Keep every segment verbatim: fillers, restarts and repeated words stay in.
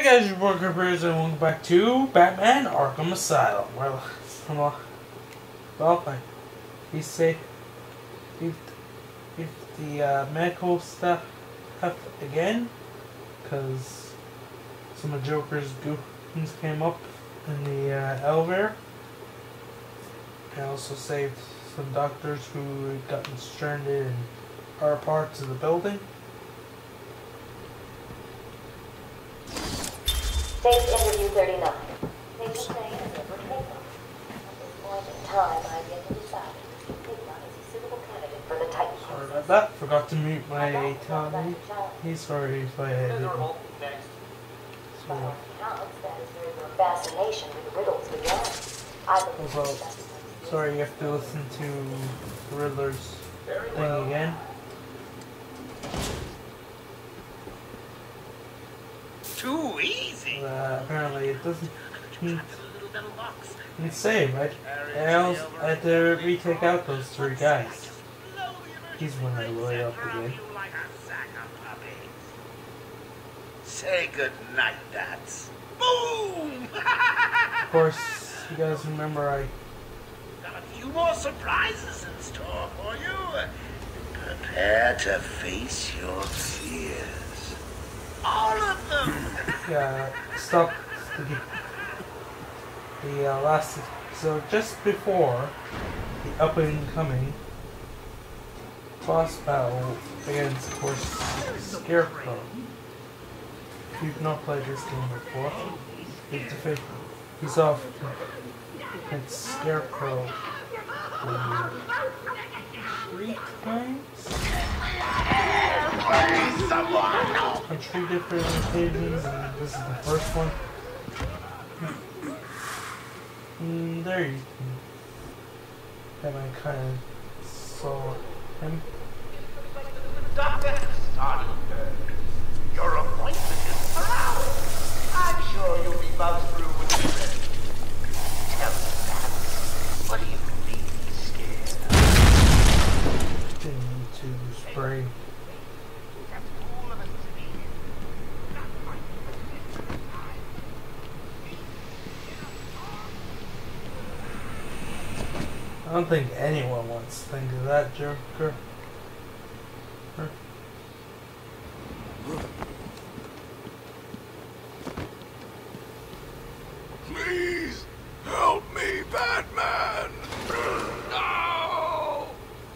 Hey guys, your boy Grippers, and welcome back to Batman Arkham Asylum. Well, well, well I, you say, if, if the uh, medical stuff up again, because some of Joker's goons came up in the uh, elevator. I also saved some doctors who had gotten stranded in other parts of the building. Safe interview thirty-nine. Patient name is Edward Haytham. At this point in time, I've yet to decide if Haytham is a suitable candidate for the Titan Council. Sorry about that. Forgot to mute my Tommy. He's sorry if I didn't. By all accounts, that is where your fascination with riddles began. I believe Well, that is sorry, you have to listen to Riddler's thing again. Too easy. Uh, apparently it doesn't it's same, right? I also had to retake out those three guys. He's when I load up again. Say good night, Dats. Boom! Of course, you guys remember I Got a few more surprises in store for you. Prepare to face your fears. All of them. uh, stopped the, the uh, last so just before the up and coming boss battle against, of course, Scarecrow. If you've not played this game before, he's defeat he's off it's Scarecrow um, three times on three different occasions, and this is the first one. Mm, there you can have I kind of saw him. Doctor Sonnenberg, your appointment is for hours. I'm sure you'll be buzzed through with the rest. Tell me, Dats, what are you really scared of? Didn't need to spray. I don't think anyone wants to think of that, Joker. Huh? Please help me, Batman! No!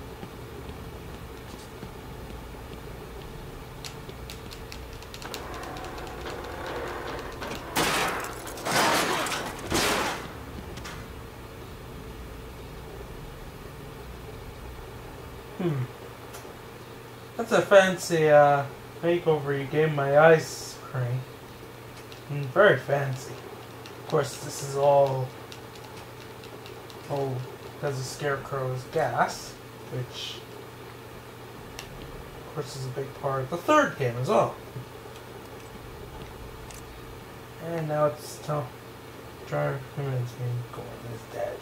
Hmm. That's a fancy uh, makeover you gave my ice cream. Mm, very fancy. Of course, this is all oh because of Scarecrow's gas, which of course is a big part of the third game as well. And now it's time trying to convince me Gordon is dead.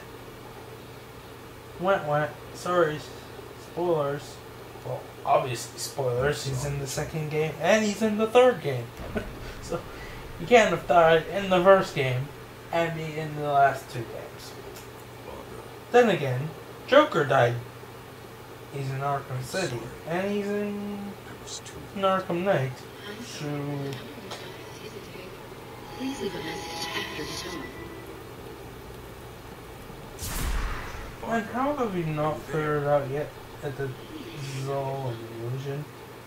Went went. Sorry. Spoilers. Well, obviously spoilers. He's in the second game and he's in the third game. So you can't have died in the first game and be in the last two games. Then again, Joker died. He's in Arkham City and he's in, in Arkham Knight. So Please leave a message after the tone. and how have we not figured out yet that this is all an illusion?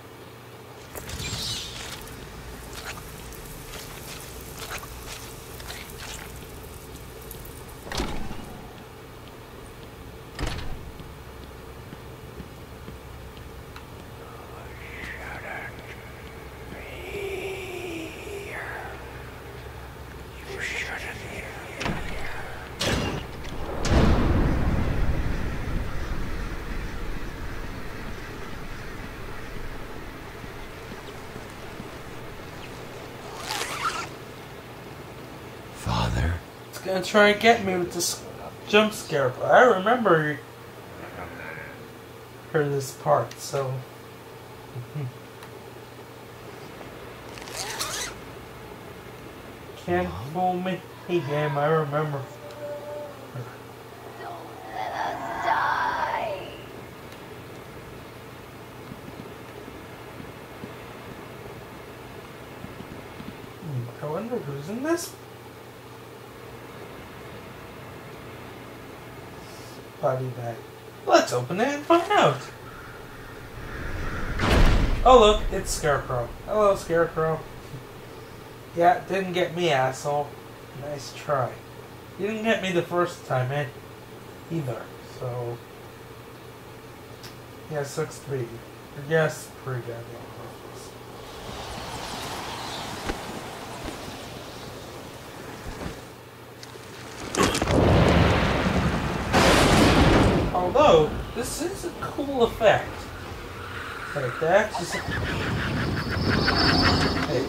It's gonna try and get me with this jump scare, but I remember her this part, so can't fool me. Hey, damn, I remember. Don't let us die. I wonder who's in this body bag. Let's open it and find out. Oh look, it's Scarecrow. Hello, Scarecrow. Yeah, didn't get me, asshole. Nice try. You didn't get me the first time, eh? Either. So, yeah, six three. Yes, pretty good. Although, this is a cool effect. Like that. Just... Hey.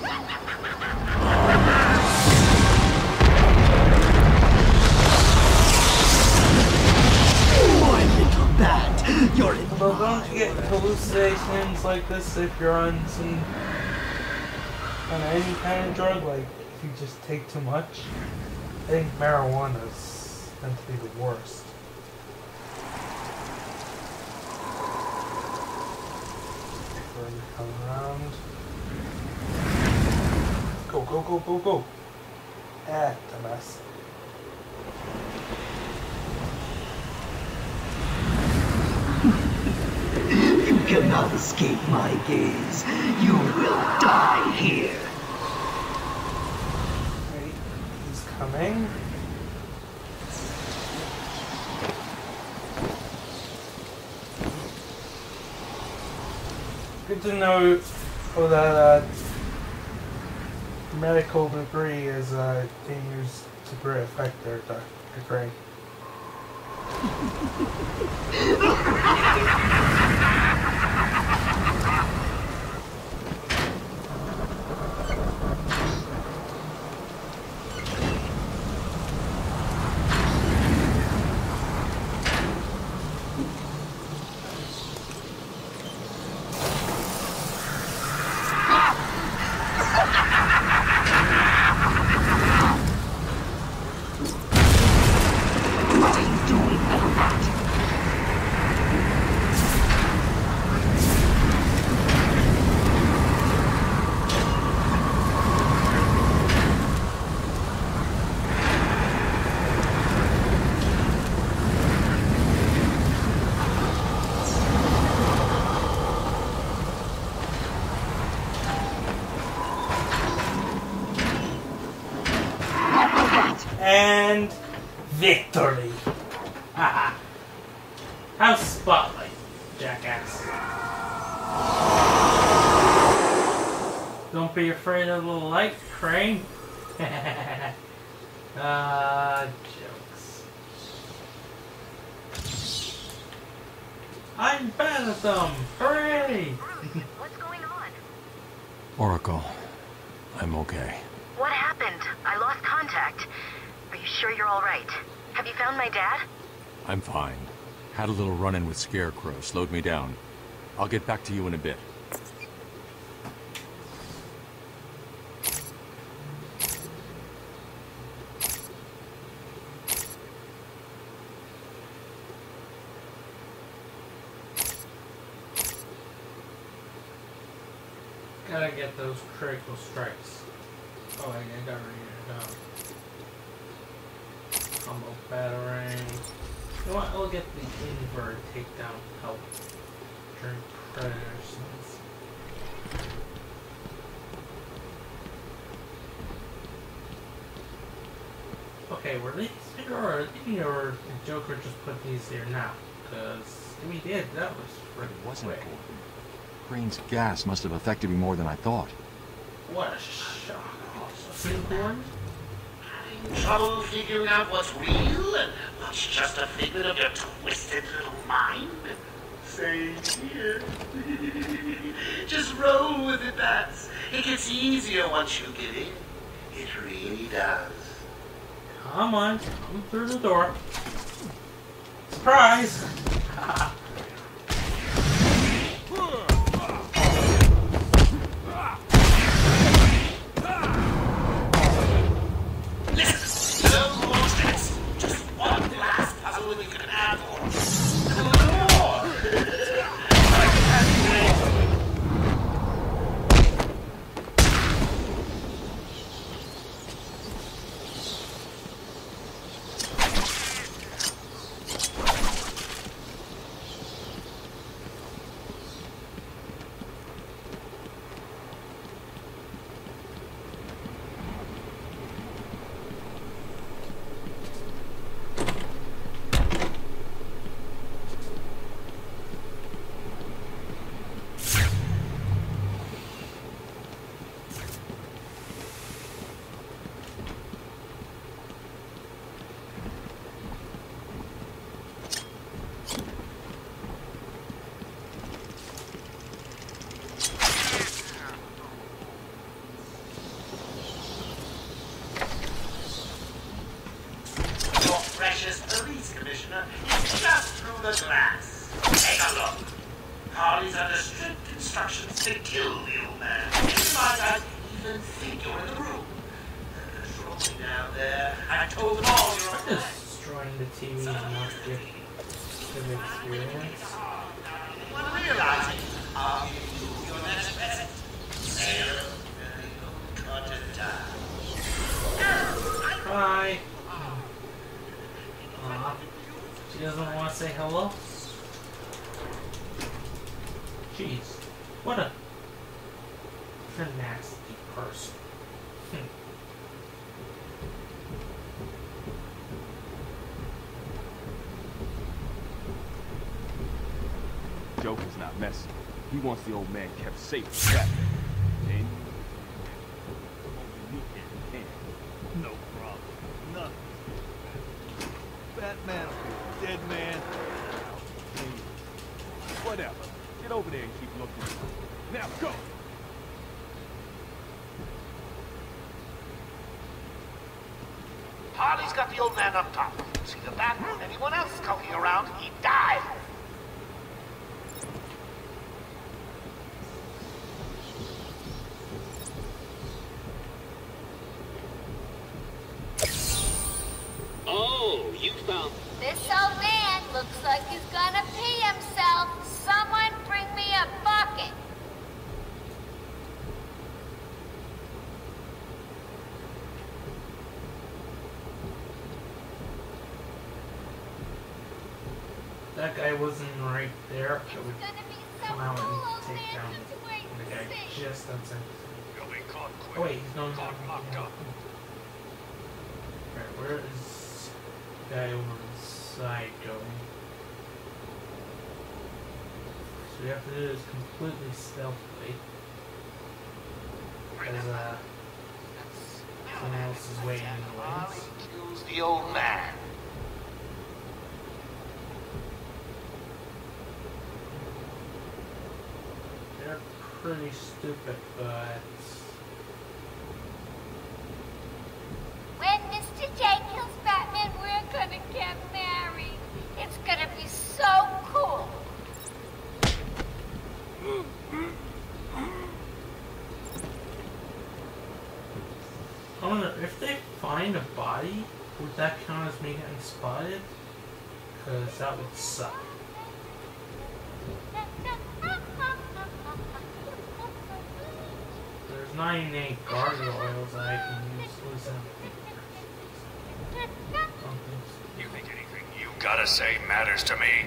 My little bat, you're in Although, don't you get hallucinations like this if you're on some on any kind of drug? Like, if you just take too much? I think marijuana is meant to be the worst. Come around. Go, go, go, go, go. Ah, dumbass. You cannot escape my gaze. You will die here. Wait, he's coming. Good to know oh, that uh, medical degree is uh, being used to great effect there, Doctor Gray. And victory! Haha. How's Spotlight, jackass? Don't be afraid of the light, Crane. uh, jokes. I'm bad at them! Hooray! What's going on? Oracle, I'm okay. What happened? I lost contact. Are you sure you're all right? Have you found my dad? I'm fine. Had a little run-in with Scarecrow, slowed me down. I'll get back to you in a bit. Gotta get those critical strikes. Oh, I got ready to go. Combo battering. You know what? I'll get the invert takedown help during Predator scenes. Okay, were these here or, or did Joker just put these here now? Because if he did, that was pretty It wasn't quick. important. Crane's gas must have affected me more than I thought. What a shock. Unicorn? Having trouble figuring out what's real and what's just a figment of your twisted little mind? Same here. Just roll with it, Bats. It gets easier once you get in. It really does. Come on, come through the door. Surprise! the glass. Take a look. Harley's under strict instructions to kill the old man. You might not even think you're in the room. They're patrolling down there. I told them all you're on the Destroying the T V is not good. Good experience. You want to realize it? I'll give you your next present. Sail, cut it down. Bye. Aw. She doesn't want to say hello? Jeez. What a... a nasty person. Hmm. Joker's not messing. He wants the old man kept safe from Batman. And No problem. Nothing. Batman, dead man. whatever. Get over there and keep looking. Now go! Harley's got the old man up top. See the Batman? Anyone else skulking around, he dies. Oh, you found... This old man looks like he's gonna pee himself. Someone bring me a bucket. That guy wasn't right there. I would It's gonna be so come out cool, and old take man. down Just wait the guy and see. just outside. You'll be caught quick. Oh wait, he's going Caught down. locked up. Alright, where is the guy over on the side going? So we have to do this completely stealthily. Because uh someone else is waiting in the Harley wings. kills the old man. They're pretty stupid, but When Mister J kills Batman, we're gonna get married. It's gonna be so cool. I wonder if they find a body, would that count as me getting spotted? Because that would suck. There's ninety-eight gargoyles that I can use. Listen. You think anything you gotta say matters to me?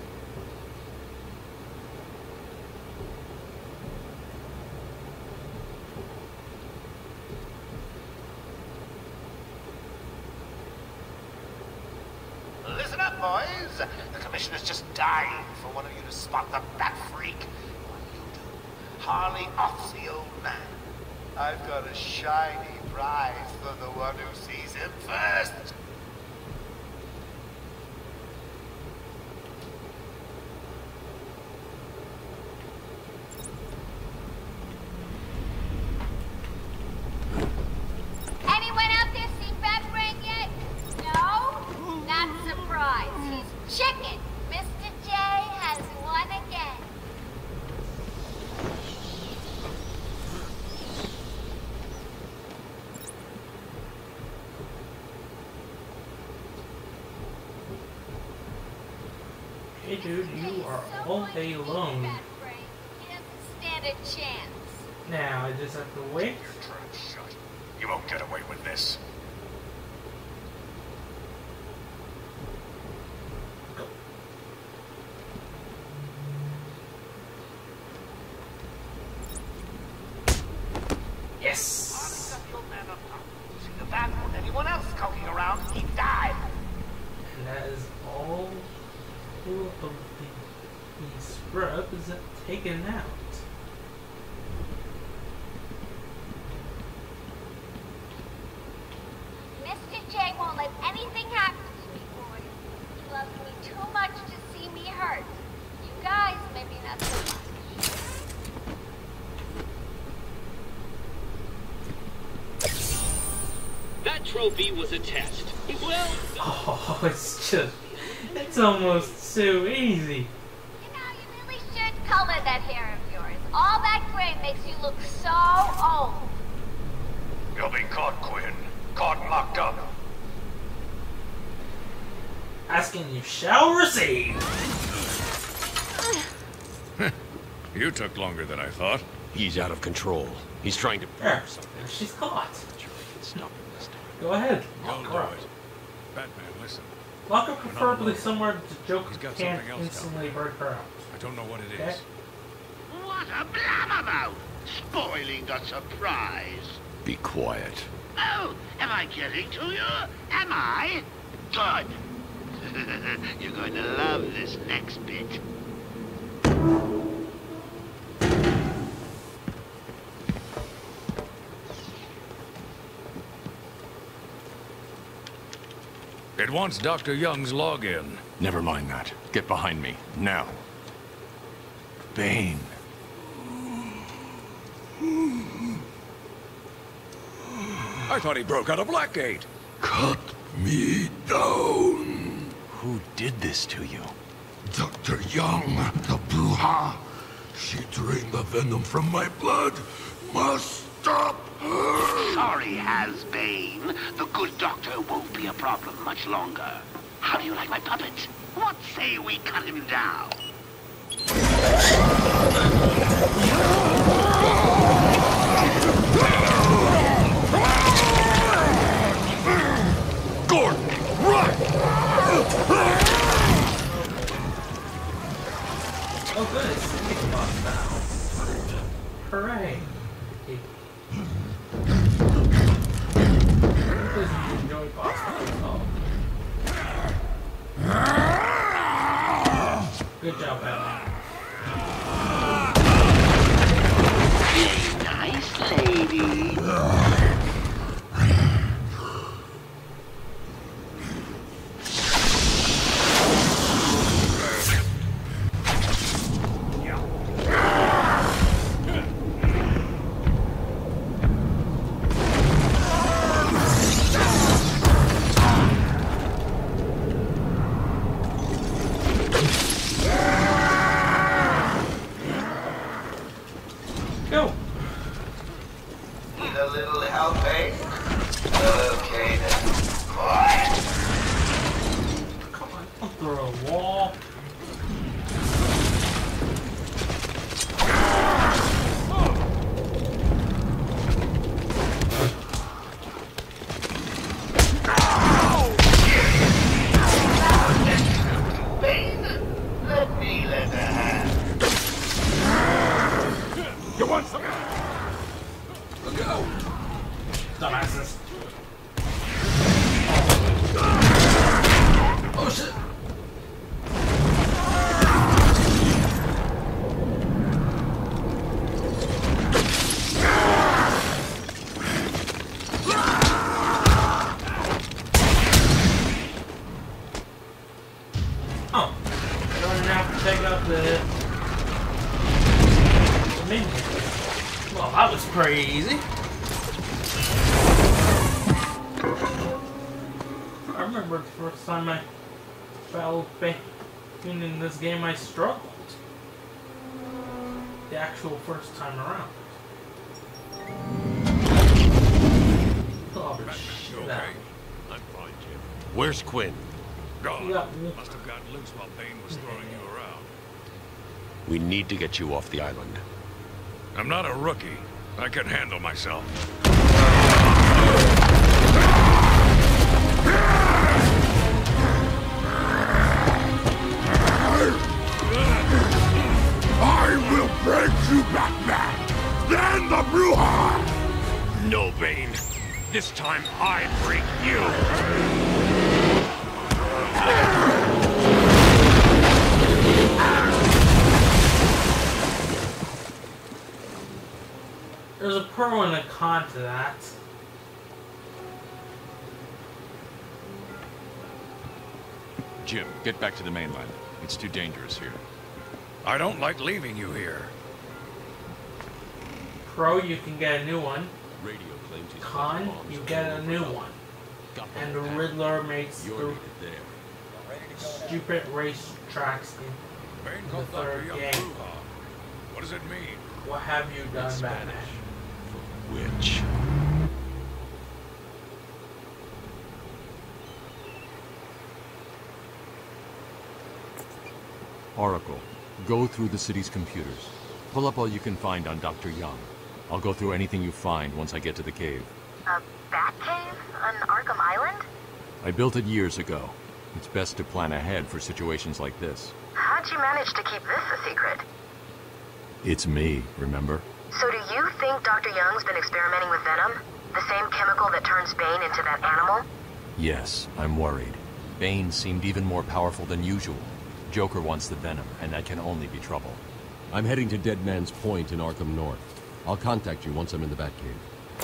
Listen up, boys. The commissioner's just dying for one of you to spot the Bat Freak. What do you do? Harley offs the old man. I've got a shiny prize for the one who sees him first. Anyone out there see Batman yet? No? Not surprised. He's chicken. Mister J has won again. Hey dude, you are all day alone. He doesn't stand a chance. Now I just have to wait. Your trap's shut. You won't get away with this. Go. Yes! Harley's got the old man up top. See the Batman? Anyone else skulking around, he dies. And that is all of the, the scrub is taken out. Mister J won't let anything happen to me, boys. He loves me too much to see me hurt. You guys, maybe not so much. That trophy was a test. Well, Oh, it's just, It's almost too easy. You know, you really should color that hair of yours. All that gray makes you look so old. You'll be caught, Quinn. Caught and locked up. Asking you shall receive. You took longer than I thought. He's out of control. He's trying to There. prove something. She's caught. Sure I can stop him this time. Go ahead. You'll Lock do her up. it. Batman, listen. Lock her preferably somewhere the Joker He's got can't something else instantly break her out. I don't know what it is. Okay? What a blabbermouth! Spoiling the surprise. Be quiet. Oh, am I getting to you? Am I? Good. You're going to love this next bit. It wants Doctor Young's login. Never mind that. Get behind me, now. Bane. I thought he broke out of Blackgate. Cut me down. Who did this to you? Doctor Young, the Bruja. She drained the venom from my blood. Must stop her. Sorry, Hasbane. The good doctor won't be a problem much longer. How do you like my puppet? What say we cut him down? Gordon, run! Oh good, it's Stick Boss now. Hooray. Please enjoy boss battles. Oh. Good job, Batman. Nice lady. Go! Need a little help, eh? Okay then. Quiet. Come on, don't throw a wall. Bane, let me lend a hand. You want some? Look out! Dumbasses. Oh shit! Oh. I don't have to take up the... the minion. Well, that was pretty easy. I remember the first time I battled Bane in this game, I struggled. The actual first time around. Oh, Batman, you shit. okay? I'm fine, Jim. Where's Quinn? Gone. Yeah. Must have gotten loose while Bane was throwing you around. We need to get you off the island. I'm not a rookie. I can handle myself. I will break you, Batman! Then the Bruja! No, Bane. This time I break you. There's a pro and a con to that. Jim, get back to the mainland. It's too dangerous here. I don't like leaving you here. Pro, you can get a new one. Radio claims he's Con, bombs you all get a over new Gotham. one. Got And them the back. Riddler makes You're the... needed there. Ready to stupid race tracks in Bane the called Doctor third Young game. Bruja. What does it mean? What have you done, It's Batman? Spanish. Witch. Oracle, go through the city's computers. Pull up all you can find on Doctor Young. I'll go through anything you find once I get to the cave. A bat cave on Arkham Island? I built it years ago. It's best to plan ahead for situations like this. How'd you manage to keep this a secret? It's me, remember? So do you think Doctor Young's been experimenting with Venom? The same chemical that turns Bane into that animal? Yes, I'm worried. Bane seemed even more powerful than usual. Joker wants the Venom, and that can only be trouble. I'm heading to Dead Man's Point in Arkham North. I'll contact you once I'm in the Batcave.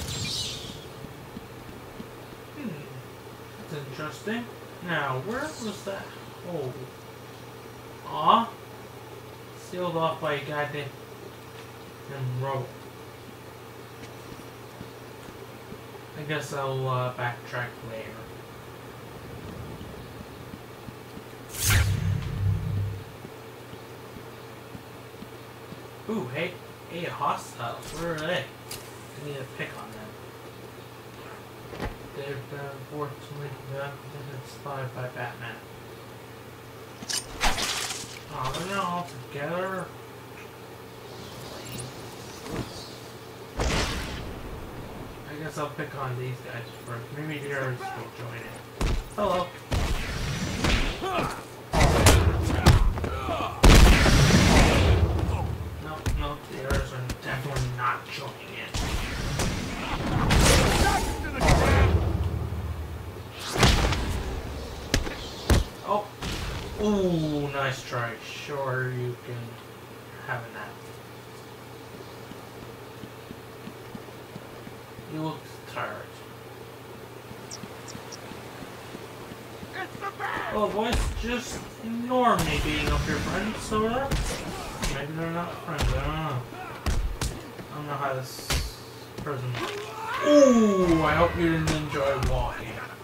Hmm. That's interesting. Now, where was that hole? Aw. Sealed off by a goddamn rubble. I guess I'll uh, backtrack later. Ooh, hey, hey, hostiles. Where are they? I need to pick on them. They've been unfortunately spotted by Batman. Oh, they're not all together. I guess I'll pick on these guys first. Maybe the others will join in. Hello. No, no, the others are definitely not joining in. Oh. Ooh, nice try. Sure, you can have a nap. You look tired. Oh, boys, just ignore me being up your friends, so that maybe they're not friends. I don't know. I don't know how this person. Ooh, I hope you didn't enjoy walking.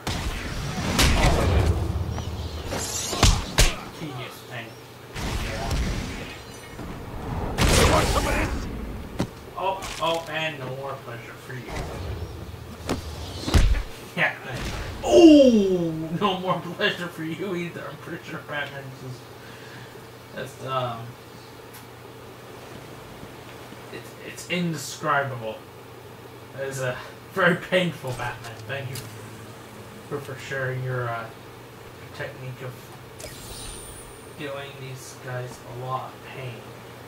Tedious thing. Oh, oh, and no more pleasure for you. Yeah, thanks. Oh, no more pleasure for you either. I'm pretty sure Batman's just that's um, it's it's indescribable. That is a very painful Batman. Thank you for for sharing your uh, technique of dealing these guys a lot of pain.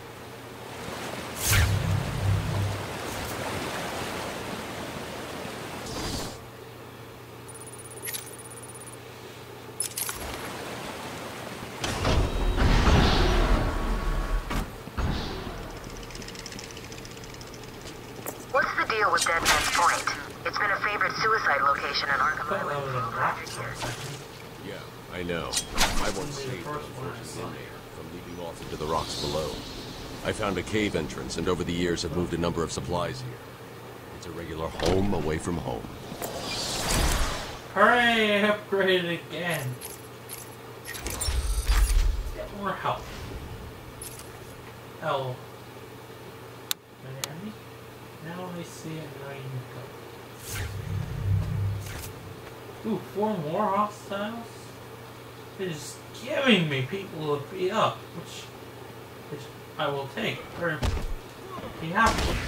What's the deal with Dead Man's Point? It's been a favorite suicide location in Arkham That was Island a for rock hundred for a years. second. Yeah, I know. I once saved the unfortunate inmate from leaping off into the rocks below. I found a cave entrance, and over the years have moved a number of supplies here. It's a regular home away from home. Hooray! I upgraded again. Get more help. Oh. Miami? Now I see it, now you go. Ooh, four more hostiles? They're just giving me people to beat up, which, which I will take. Or be happy with.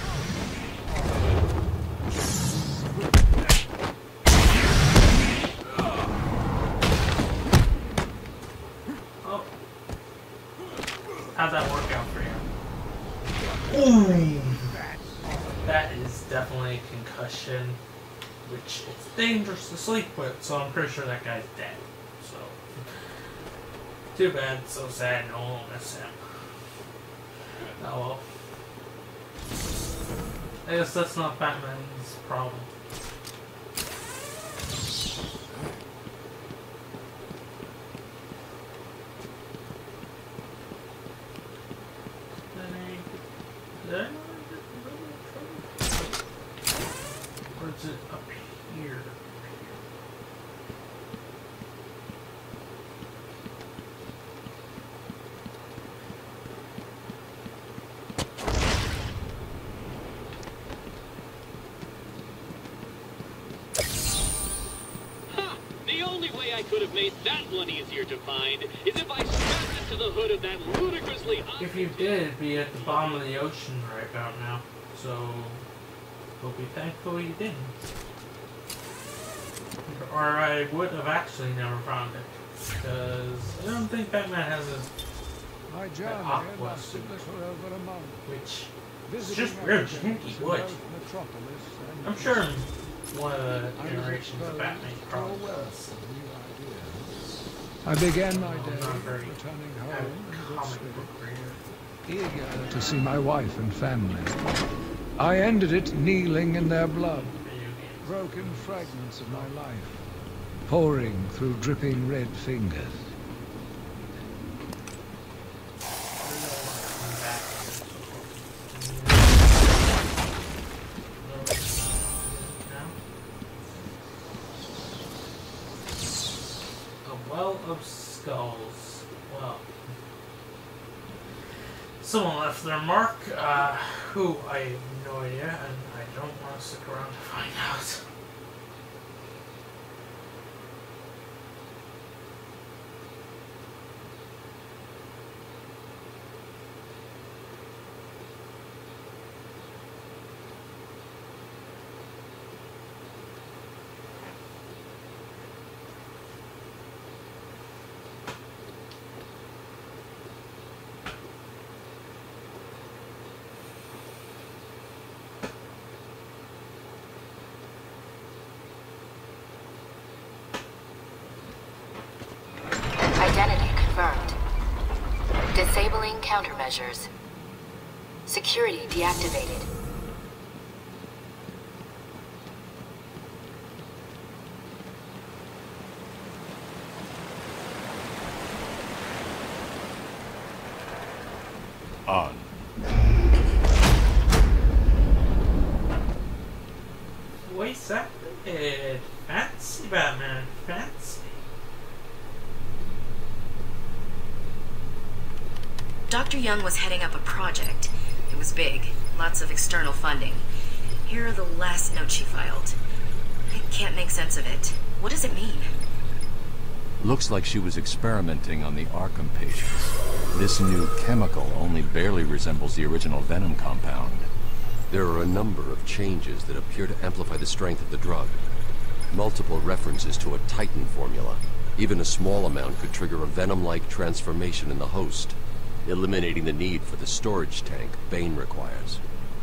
Oh. How'd that work out for you? Ooh. That is definitely a concussion, which it's dangerous to sleep with, so I'm pretty sure that guy's dead. So, too bad, so sad, no one will miss him. Oh well. I guess that's not Batman's problem. Or is it up here? could have made that one easier to find is if I strapped it to the hood of that ludicrously... If you did, it'd be at the bottom of the ocean right about now. So, we'll be thankful you didn't. Or I would have actually never found it. Because I don't think Batman has a My journey aqua lasted suit. little over a month. Which is Visiting just weird. my You think he would. metropolis and I'm sure in one of the I was generations of Batman exposed to a probably wealth does. of new ideas. I began my I'm day not very returning avid home in good comic book reader. spirit, eager to see my wife and family. I ended it kneeling in their blood, broken fragments of my life, pouring through dripping red fingers. A well of skulls. Well, someone left their mark. Uh, who? I have no idea, and I don't want to stick around to find out. Identity confirmed. Disabling countermeasures. Security deactivated. On. Wait a second. Fancy Batman. Fancy. Doctor Young was heading up a project. It was big, lots of external funding. Here are the last notes she filed. I can't make sense of it. What does it mean? Looks like she was experimenting on the Arkham patients. This new chemical only barely resembles the original Venom compound. There are a number of changes that appear to amplify the strength of the drug. Multiple references to a Titan formula. Even a small amount could trigger a Venom-like transformation in the host, eliminating the need for the storage tank Bane requires.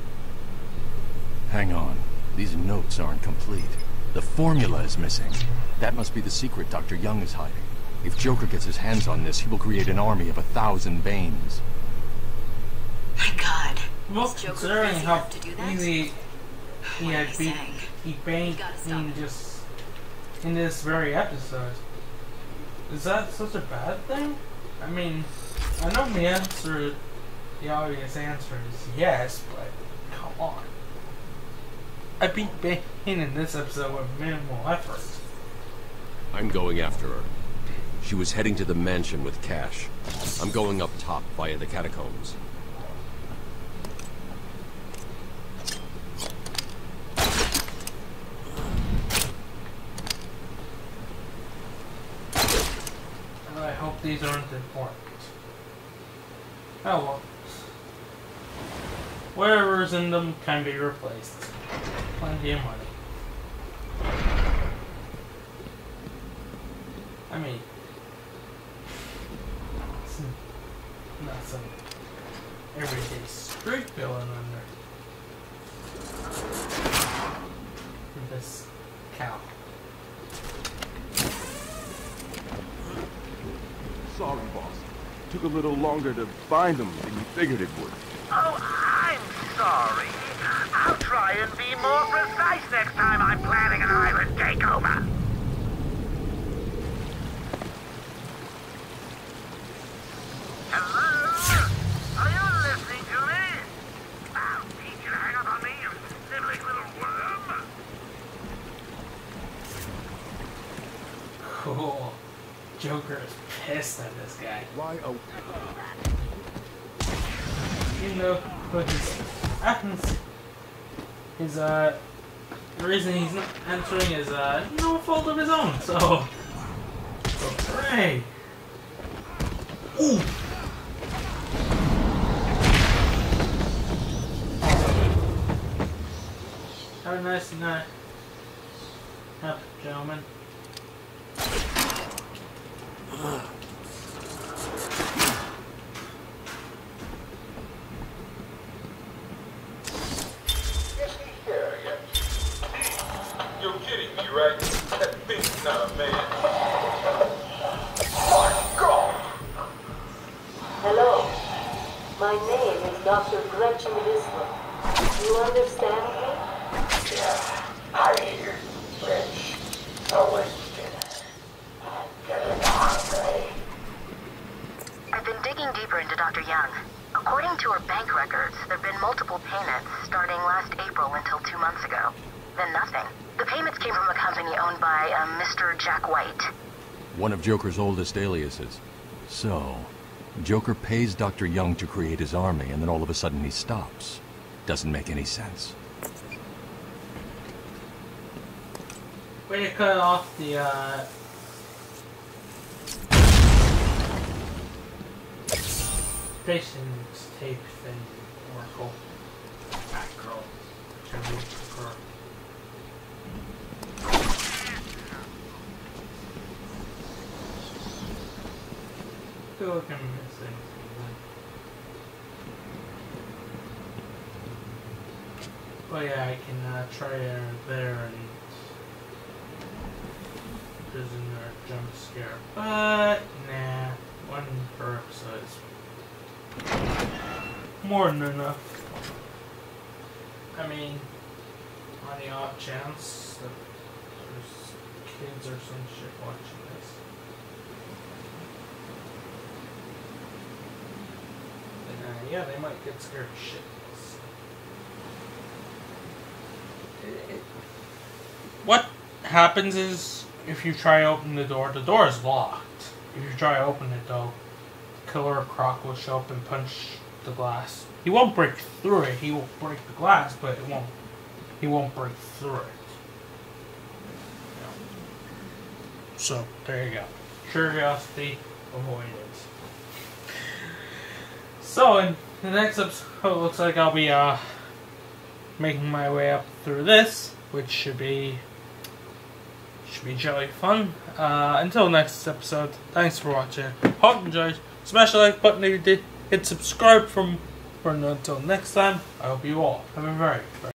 Hang on. These notes aren't complete. The formula is missing. That must be the secret Doctor Young is hiding. If Joker gets his hands on this, he will create an army of a thousand Banes. My God. Well, Is Joker considering crazy how enough to do that? easy he What had am I beat, saying? he Bane in just in this very episode. Is that such a bad thing? I mean, I know the answer, the obvious answer is yes, but come on. I beat Bane in this episode with minimal effort. I'm going after her. She was heading to the mansion with cash. I'm going up top via the catacombs. I hope these aren't important. Oh well. Whatever's in them can be replaced. Plenty of money. I mean, it's not some everyday street villain under this cow. Sorry, boss. Took a little longer to find them than you figured it would. Oh, I'm sorry. I'll try and be more precise next time I'm planning an island takeover. Hello? Are you listening to me? I'll teach you to hang up on me, you sniveling little worm. Cool. Joker is pissed at this guy. Why? Oh. Even though what his actions, his uh, the reason he's not answering is uh no fault of his own. So Hey! Ooh! Have a nice night. Up, gentlemen. You're kidding me, right? That thing's not a man. Hello. My name is Doctor Gretchen Whistler. You understand me? Yeah, I hear you, Rich. So what's dinner? I'm getting hungry. I've been digging deeper into Doctor Young. According to her bank records, there have been multiple payments starting last April until two months ago. Then nothing. The payments came from a company owned by uh, Mister Jack White. One of Joker's oldest aliases. So, Joker pays Doctor Young to create his army, and then all of a sudden he stops. Doesn't make any sense. Way to cut off the, uh... patience tape thing, Oracle. Batgirl. Whichever you prefer. Feel like I'm missing something. But yeah, I can uh, try it there and prisoner jump scare. But nah, one per episode is more than enough. I mean, on the off chance that there's kids or some shit watching this. And, uh, yeah, they might get scared shitless. It, it, what happens is, if you try to open the door, the door is locked. If you try to open it though, Killer Croc will show up and punch the glass. He won't break through it, he will break the glass, but it won't, he won't break through it. So, there you go. Curiosity avoided. So, in the next episode, it looks like I'll be, uh, making my way up through this, which should be, should be jolly fun. Uh, until next episode, thanks for watching. Hope you enjoyed. Smash the like button if you did. Hit subscribe from, for until next time. I hope you all have a very, very